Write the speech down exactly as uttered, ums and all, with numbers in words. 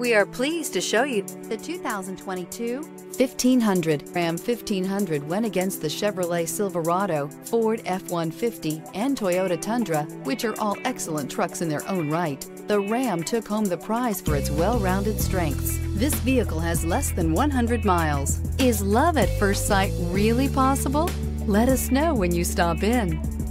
We are pleased to show you the two thousand twenty-two fifteen hundred. Ram fifteen hundred went against the Chevrolet Silverado, Ford F one fifty, and Toyota Tundra, which are all excellent trucks in their own right. The Ram took home the prize for its well-rounded strengths. This vehicle has less than one hundred miles. Is love at first sight really possible? Let us know when you stop in.